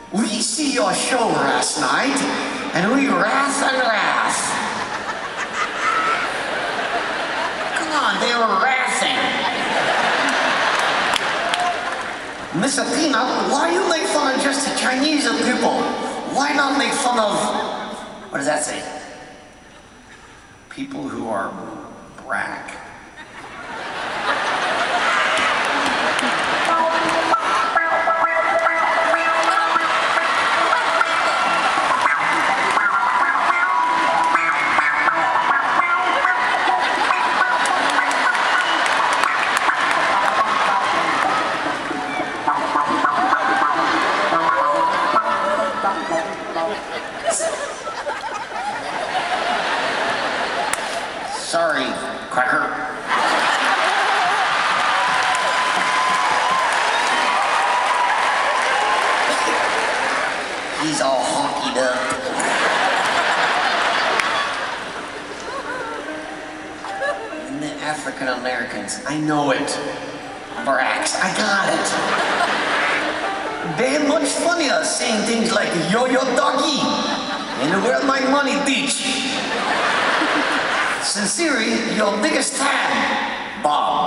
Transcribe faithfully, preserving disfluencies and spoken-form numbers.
We see your show last night, and we wrath and wrath. Come on, they were wrathing. Miss Athena, why you make fun of just the Chinese people? Why not make fun of, what does that say? People who are black. Sorry, Cracker. He's all honkied up. And the African Americans, I know it. Brax, I got it. They're much funnier saying things like yo-yo doggy and where's my money, bitch? Sincerely, your biggest fan, Bob.